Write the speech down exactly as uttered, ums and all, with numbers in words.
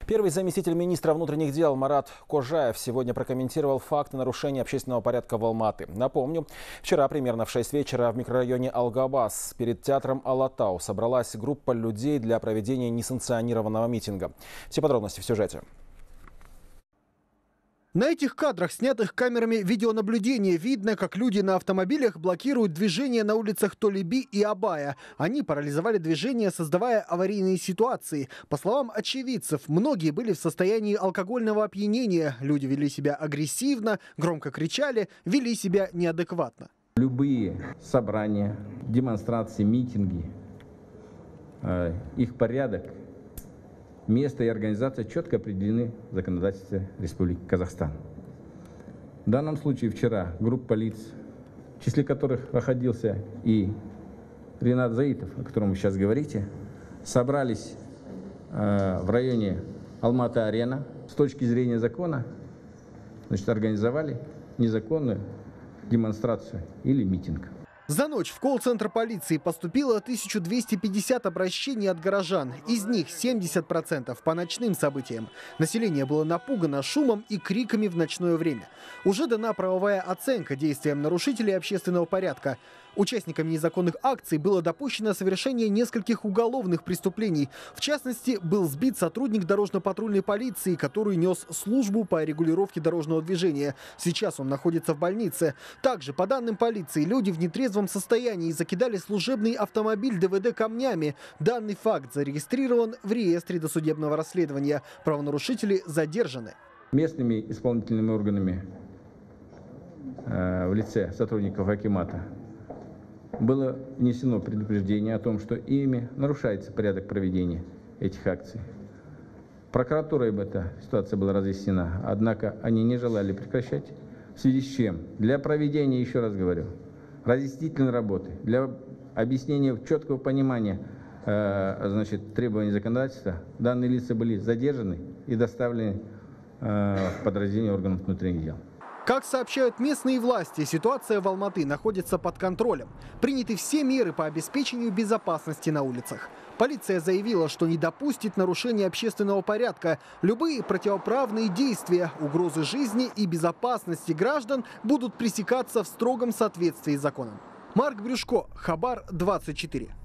Первый заместитель министра внутренних дел Марат Кожаев сегодня прокомментировал факты нарушения общественного порядка в Алматы. Напомню, вчера примерно в шесть вечера в микрорайоне Алгабас перед театром Алатау собралась группа людей для проведения несанкционированного митинга. Все подробности в сюжете. На этих кадрах, снятых камерами видеонаблюдения, видно, как люди на автомобилях блокируют движение на улицах Толеби и Абая. Они парализовали движение, создавая аварийные ситуации. По словам очевидцев, многие были в состоянии алкогольного опьянения. Люди вели себя агрессивно, громко кричали, вели себя неадекватно. Любые собрания, демонстрации, митинги, их порядок, место и организация четко определены в законодательстве Республики Казахстан. В данном случае вчера группа лиц, в числе которых находился и Ринат Заитов, о котором вы сейчас говорите, собрались э, в районе Алматы-Арена. С точки зрения закона, значит, организовали незаконную демонстрацию или митинг. За ночь в колл-центр полиции поступило тысяча двести пятьдесят обращений от горожан. Из них семьдесят процентов по ночным событиям. Население было напугано шумом и криками в ночное время. Уже дана правовая оценка действиям нарушителей общественного порядка. Участниками незаконных акций было допущено совершение нескольких уголовных преступлений. В частности, был сбит сотрудник дорожно-патрульной полиции, который нес службу по регулировке дорожного движения. Сейчас он находится в больнице. Также, по данным полиции, люди в нетрезвом состоянии закидали служебный автомобиль ДВД камнями. Данный факт зарегистрирован в реестре досудебного расследования. Правонарушители задержаны. Местными исполнительными органами э, в лице сотрудников акимата было внесено предупреждение о том, что ими нарушается порядок проведения этих акций. Прокуратурой эта ситуация была разъяснена, однако они не желали прекращать, в связи с чем для проведения, еще раз говорю, разъяснительной работы, для объяснения четкого понимания э, значит, требований законодательства, данные лица были задержаны и доставлены э, в подразделение органов внутренних дел. Как сообщают местные власти, ситуация в Алматы находится под контролем. Приняты все меры по обеспечению безопасности на улицах. Полиция заявила, что не допустит нарушения общественного порядка. Любые противоправные действия, угрозы жизни и безопасности граждан будут пресекаться в строгом соответствии с законом. Марк Брюшко, Хабар двадцать четыре.